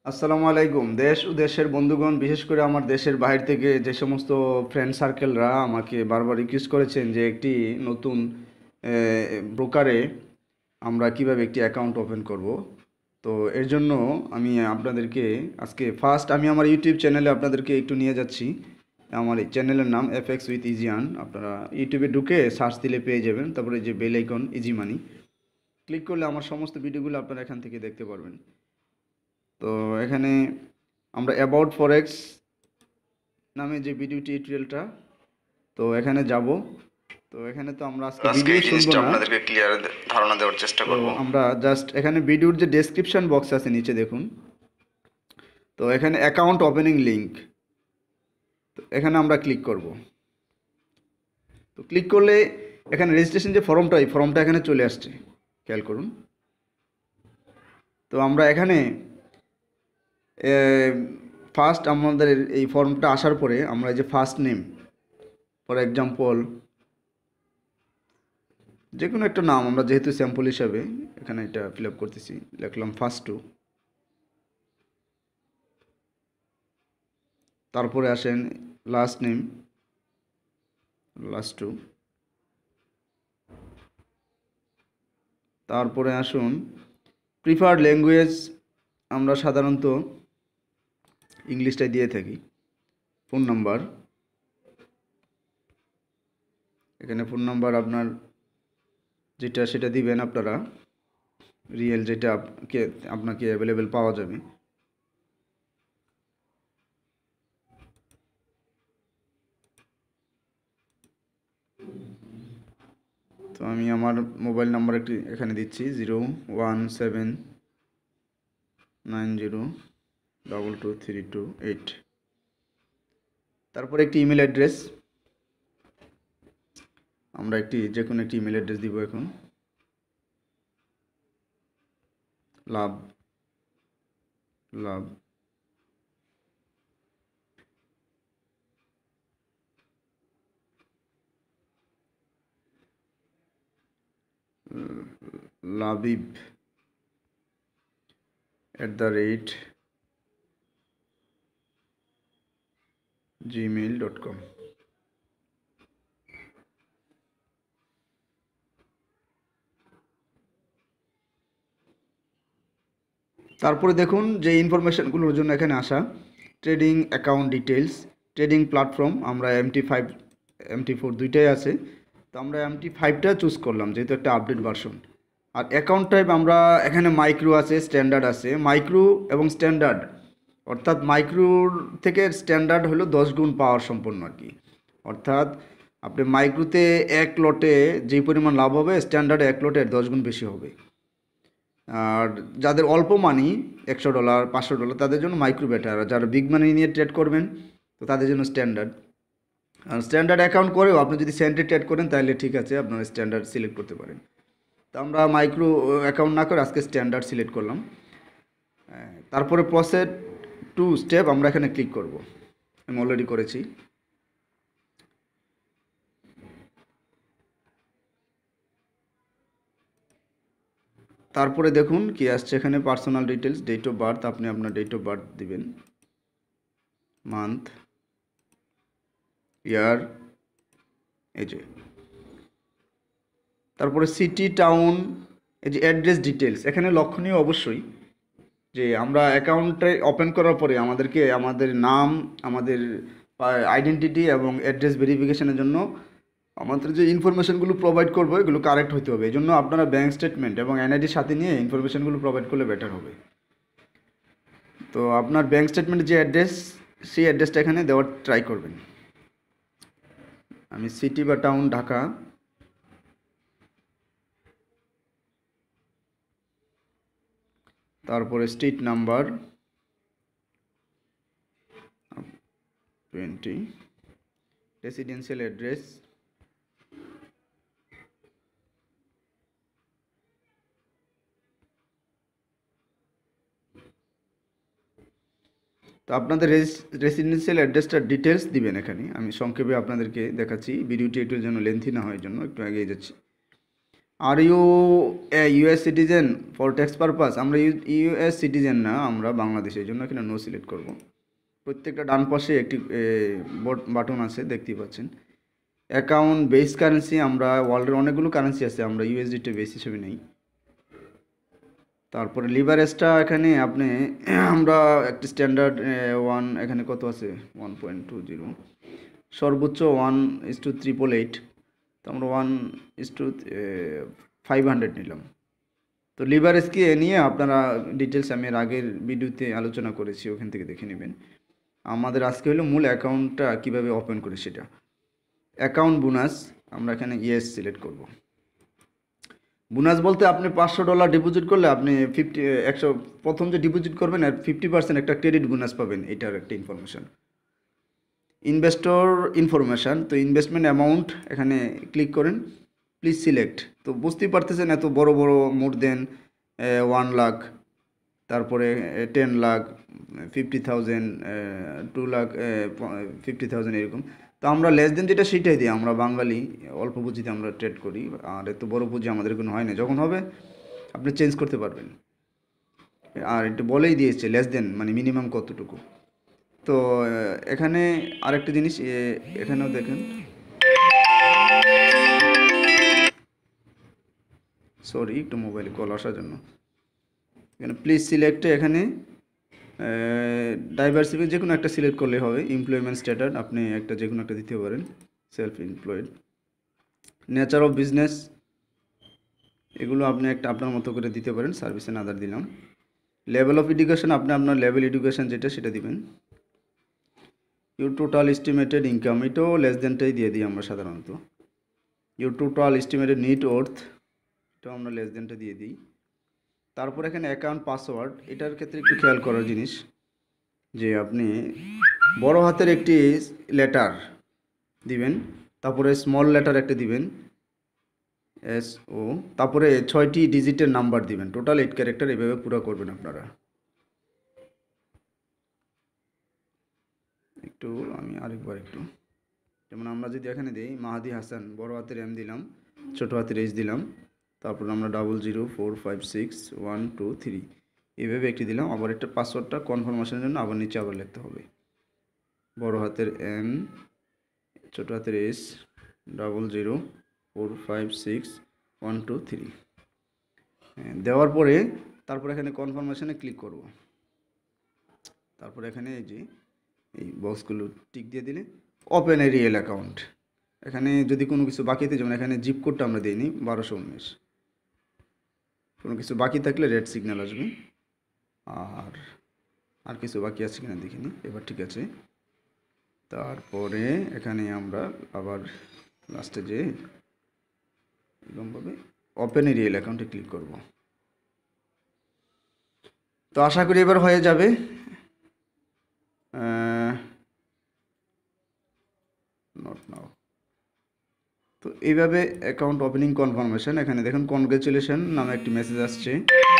আসসালামু আলাইকুম। দেশ ও দেশের বন্ধুগণ, বিশেষ করে আমার দেশের বাইরে থেকে যে সমস্ত ফ্রেন্ড সার্কেলরা আমাকে বারবার রিকোয়েস্ট করেছেন যে একটি নতুন ব্রোকারে আমরা কিভাবে একটি অ্যাকাউন্ট ওপেন করব। তো এর জন্য আমি আপনাদেরকে আজকে ফার্স্ট আমি আমার ইউটিউব চ্যানেলে আপনাদেরকে একটু নিয়ে যাচ্ছি। আমার এই চ্যানেলের নাম এফএক্স উইথ ইজিয়ান। আপনারা ইউটিউবে ঢুকে সার্চ দিলে পেয়ে যাবেন। তারপরে যে bell icon easy money click করলে আমার সমস্ত ভিডিওগুলো আপনারা এখান থেকে দেখতে পারবেন। তো এখানে আমরা অ্যাবাউট ফরেক্স নামে যে ভিডিও টিউটোরিয়ালটা, তো এখানে যাব। তো এখানে তো আমরা আজকে আজকে ভিডিও এই শুনবো জিনিসটা না। আপনাদেরকে ক্লিয়ার ধারণা দেওয়ার চেষ্টা তো করব। আমরা জাস্ট এখানে ভিডিওর যে ডেসক্রিপশন বক্স আছে নিচে দেখুন। তো এখানে অ্যাকাউন্ট ওপেনিং লিংক, তো এখানে আমরা ক্লিক করব। তো ক্লিক করলে এখানে রেজিস্ট্রেশন যে ফর্মটা, এই ফর্মটা এখানে চলে আসছে, খেয়াল করুন। তো আমরা এখানে ফার্স্ট আমাদের এই ফর্মটা আসার পরে আমরা এই যে ফার্স্ট নেম, ফর এক্সাম্পল যে কোনো একটা নাম, আমরা যেহেতু স্যাম্পল হিসাবে এখানে এটা ফিল আপ করতেছি, লিখলাম ফার্স্ট টু। তারপরে আসেন লাস্ট নেম, লাস্ট টু। তারপরে আসুন প্রিফার্ড ল্যাঙ্গুয়েজ, আমরা সাধারণত ইংলিশটাই দিয়ে থাকি। ফোন নাম্বার, এখানে ফোন নাম্বার আপনার যেটা সেটা দিবেন আপনারা, রিয়েল যেটা আপনাকে অ্যাভেলেবেল পাওয়া যাবে। তো আমি আমার মোবাইল নাম্বার একটি এখানে দিচ্ছি, 01790223238। তারপরে একটি ইমেল অ্যাড্রেস, আমরা যে কোনো একটি ইমেল অ্যাড্রেস দিব এখন। লাভ লাভ লাবিব @gmail.com। তারপরে দেখুন যে ইনফরমেশানগুলোর জন্য এখানে আসা, trading account details, trading platform, আমরা MT5 MT4 দুইটাই আছে। তো আমরা MT5টা চুজ করলাম যেহেতু একটা আপডেট ভার্সন। আর অ্যাকাউন্ট টাইপ আমরা এখানে মাইক্রো আছে, স্ট্যান্ডার্ড আছে। মাইক্রো এবং স্ট্যান্ডার্ড, অর্থাৎ মাইক্রোর থেকে স্ট্যান্ডার্ড হলো 10 গুণ পাওয়ার সম্পন্ন আর কি। অর্থাৎ আপনি মাইক্রোতে এক লটে যেই পরিমাণ লাভ হবে, স্ট্যান্ডার্ডে এক লটে 10 গুণ বেশি হবে। আর যাদের অল্প মানি, $100 $500, তাদের জন্য মাইক্রো বেটার। আর যারা বিগ মানি নিয়ে ট্রেড করবেন, তো তাদের জন্য স্ট্যান্ডার্ড। আর স্ট্যান্ডার্ড অ্যাকাউন্ট করেও আপনি যদি সেন্টে ট্রেড করেন তাহলে ঠিক আছে, আপনারা স্ট্যান্ডার্ড সিলেক্ট করতে পারেন। তো আমরা মাইক্রো অ্যাকাউন্ট না করে আজকে স্ট্যান্ডার্ড সিলেক্ট করলাম। তারপরে প্রসেড টু স্টেপ আমরা এখানে ক্লিক করব, আমি অলরেডি করেছি। তারপরে দেখুন কি আসছে এখানে, personal details, date of birth, আপনি আপনার ডেট অফ বার্থ দিবেন, মান্থ, ইয়ার, এই যে। তারপরে সিটি, টাউন, এই যে অ্যাড্রেস ডিটেলস। এখানে লক্ষণীয় অবশ্যই যে আমরা অ্যাকাউন্টে ওপেন করার পরে আমাদেরকে আমাদের নাম, আমাদের আইডেন্টিটি এবং অ্যাড্রেস ভেরিফিকেশনের জন্য আমাদের যে ইনফরমেশনগুলো প্রোভাইড করবো এগুলো কারেক্ট হতে হবে। এই জন্য আপনারা ব্যাঙ্ক স্টেটমেন্ট এবং এনআইডির সাথে নিয়ে ইনফরমেশনগুলো প্রোভাইড করলে বেটার হবে। তো আপনার ব্যাঙ্ক স্টেটমেন্টের যে অ্যাড্রেস, সেই অ্যাড্রেসটা এখানে দেওয়ার ট্রাই করবেন। আমি সিটি বা টাউন ঢাকা, তারপরে স্ট্রিট নাম্বার 20, রেসিডেন্সিয়াল অ্যাড্রেস, তো আপনাদের রেসিডেন্সিয়াল অ্যাড্রেসটার ডিটেলস দিবেন এখানে। আমি সংক্ষেপে আপনাদেরকে দেখাচ্ছি, ভিডিওটি একটু যেন লেন্থি না হয়, জন্য একটু এগিয়ে যাচ্ছি। Are you a US citizen for tax purpose? আমরা ইউএস সিটিজেন না, আমরা বাংলাদেশের জন্য এখানে নো সিলেক্ট করব। প্রত্যেকটা ডান পাশে একটি বাটন আছে, দেখতেই পাচ্ছেন। অ্যাকাউন্ট বেস কারেন্সি, আমরা ওয়ার্ল্ডের অনেকগুলো কারেন্সি আছে, আমরা ইউএসডিতে বেস হিসেবে নেই। তারপরে লিভারেজটা এখানে আপনি আমরা একটি স্ট্যান্ডার্ড ওয়ান, এখানে কত আছে 1.20, সর্বোচ্চ 1:888, তো আমরা 1:500 নিলাম। তো লিভারেজ কি এ নিয়ে আপনারা ডিটেলস আমি এর আগের ভিডিওতে আলোচনা করেছি, ওখান থেকে দেখে নেবেন। আমাদের আজকে হলো মূল অ্যাকাউন্টটা কিভাবে ওপেন করি সেটা। অ্যাকাউন্ট বোনাস, আমরা এখানে ইয়েস সিলেক্ট করব। বোনাস বলতে আপনি $500 ডিপোজিট করলে আপনি 100 প্রথম যে ডিপোজিট করবেন আর 50% একটা ক্রেডিট বোনাস পাবেন, এটার একটা ইনফরমেশন। ইনভেস্টর ইনফরমেশান, তো ইনভেস্টমেন্ট অ্যামাউন্ট এখানে ক্লিক করেন, প্লিজ সিলেক্ট। তো বুঝতেই পারতেছেন এত বড় বড় মোর দেন 1 লাখ, তারপরে 10 লাখ, 50,000, 2 লাখ, 50,000 এরকম। তো আমরা লেস দেন যেটা সেটাই দিই, আমরা বাঙালি, অল্প পুঁজিতে আমরা ট্রেড করি, আর এত বড় পুঁজি আমাদের কোনো হয় না। যখন হবে আপনি চেঞ্জ করতে পারবেন। আর এটা বলেই দিয়েছে লেস দেন মানে মিনিমাম কতটুকু। তো এখানে আরেকটা জিনিস, এখানেও দেখেন, সরি একটু মোবাইলে কল আসার জন্য। এখানে প্লিজ সিলেক্টে এখানে ডাইভার্সিটি যে কোনো একটা সিলেক্ট করলে হবে। এমপ্লয়মেন্ট স্ট্যাটাস আপনি একটা যে কোনো একটা দিতে পারেন, self employed. Nature of business, এগুলো আপনি একটা আপনার মতো করে দিতে পারেন, সার্ভিস অ্যান্ড আদার দিলাম। লেভেল অফ এডুকেশন, আপনি আপনার লেভেল এডুকেশন যেটা সেটা দিবেন। ইউর টোটাল এস্টিমেটেড ইনকাম, এটাও লেস দেনটাই দিয়ে দিই আমরা সাধারণত। Your total estimated net worth, এটাও আমরা লেস দেনটা দিয়ে দিই। তারপর এখানে অ্যাকাউন্ট পাসওয়ার্ড, এটার ক্ষেত্রে একটু খেয়াল করার জিনিস যে আপনি বড় হাতের একটি লেটার দিবেন, তারপরে স্মল লেটার একটা দিবেন SO, তারপরে 6টি ডিজিটের নাম্বার দিবেন, টোটাল 8 ক্যারেক্টার, এভাবে পুরো করবেন আপনারা। একটু আমি আরেকবার একটু, যেমন আমরা যদি এখানে দিই মাহাদি হাসান, বড় হাতের M দিলাম, ছোট হাতের H দিলাম, তারপর আমরা 00456123 এইভাবে একটি দিলাম। আবার একটা পাসওয়ার্ডটা কনফার্মেশনের জন্য আবার নিচে আবার লিখতে হবে, বড় হাতের M, ছোট হাতের S, 00456123 দেওয়ার পরে তারপর এখানে কনফার্মেশনে ক্লিক করব। তারপর এখানে এই যে এই বক্সগুলো টিক দিয়ে দিলে ওপেন এ রিয়েল অ্যাকাউন্ট। এখানে যদি কোনো কিছু বাকিতে, যেমন এখানে জিপ কোডটা আমরা দিইনি 1219, কোনো কিছু বাকি থাকলে রেড সিগন্যাল আসবে। আর কিছু বাকি আছে কিনা দেখিনি, এবার ঠিক আছে। তারপরে এখানে আমরা আবার লাস্টে যে এরকমভাবে ওপেন এ রিয়েল অ্যাকাউন্টে ক্লিক করব। তো আশা করি এবার হয়ে যাবে। Not now. তো এইভাবে অ্যাকাউন্ট ওপেনিং কনফার্মেশন, এখানে দেখুন কনগ্রেচুলেশন নামে একটি মেসেজ আসছে।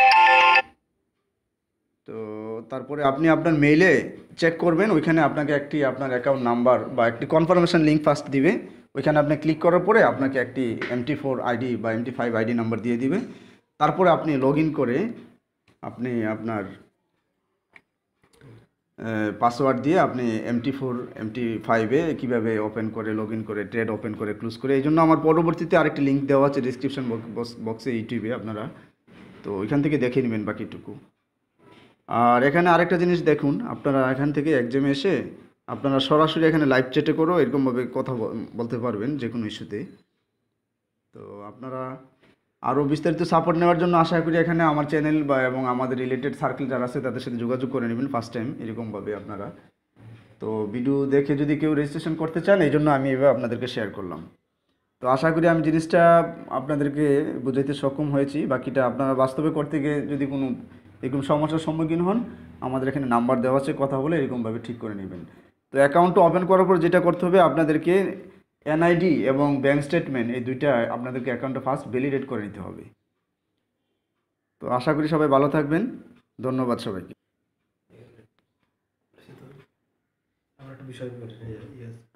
তো তারপরে আপনি আপনার মেইলে চেক করবেন, ওইখানে আপনাকে একটি আপনার অ্যাকাউন্ট নাম্বার বা একটি কনফার্মেশন লিঙ্ক ফার্স্ট দিবে। ওইখানে আপনি ক্লিক করার পরে আপনাকে একটি MT4 আইডি বা MT5 আইডি নাম্বার দিয়ে দিবে। তারপরে আপনি লগ ইন করে আপনি আপনার পাসওয়ার্ড দিয়ে আপনি MT4 MT5-এ কীভাবে ওপেন করে, লগ ইন করে, ট্রেড ওপেন করে, ক্লোজ করে। এই জন্য আমার পরবর্তীতে আরেকটি লিঙ্ক দেওয়া আছে ডিসক্রিপশন বক্সে ইউটিউবে, আপনারা তো ওইখান থেকে দেখে নেবেন বাকিটুকু। আর এখানে আরেকটা জিনিস দেখুন, আপনারা এখান থেকে এক্সামে এসে আপনারা সরাসরি এখানে লাইভ চ্যাটে করেও এরকমভাবে কথা বলতে পারবেন যে কোনো ইস্যুতে। তো আপনারা আরও বিস্তারিত সাপোর্ট নেওয়ার জন্য আশা করি এখানে আমার চ্যানেল বা এবং আমাদের রিলেটেড সার্কেল যারা আছে তাদের সাথে যোগাযোগ করে নেবেন ফার্স্ট টাইম এরকমভাবে আপনারা। তো ভিডিও দেখে যদি কেউ রেজিস্ট্রেশন করতে চান, এই জন্য আমি এভাবে আপনাদেরকে শেয়ার করলাম। তো আশা করি আমি জিনিসটা আপনাদেরকে বোঝাইতে সক্ষম হয়েছি। বাকিটা আপনারা বাস্তবে করতে গিয়ে যদি কোনো এরকম সমস্যার সম্মুখীন হন, আমাদের এখানে নাম্বার দেওয়া আছে, কথা বলে এরকমভাবে ঠিক করে নেবেন। তো অ্যাকাউন্টটা ওপেন করার পর যেটা করতে হবে, আপনাদেরকে NID এবং ব্যাঙ্ক স্টেটমেন্ট, এই দুইটা আপনাদেরকে অ্যাকাউন্টটা ফার্স্ট ভ্যালিডেট করে নিতে হবে। তো আশা করি সবাই ভালো থাকবেন, ধন্যবাদ সবাইকে। আমরা একটা বিষয়